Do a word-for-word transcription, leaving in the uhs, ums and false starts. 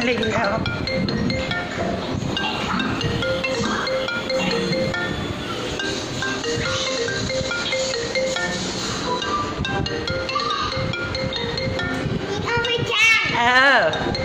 ลิงเขาเอาไปจ้างเออ